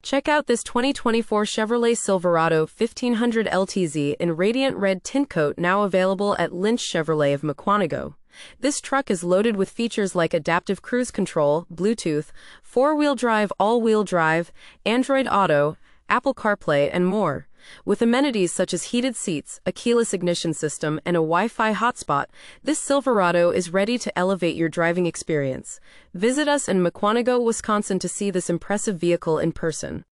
Check out this 2024 Chevrolet Silverado 1500 LTZ in Radiant Red Tintcoat, now available at Lynch Chevrolet of Mukwonago. This truck is loaded with features like adaptive cruise control, Bluetooth, four-wheel drive, all-wheel drive, Android Auto, Apple CarPlay, and more. With amenities such as heated seats, a keyless ignition system, and a Wi-Fi hotspot, this Silverado is ready to elevate your driving experience. Visit us in Mukwonago, Wisconsin to see this impressive vehicle in person.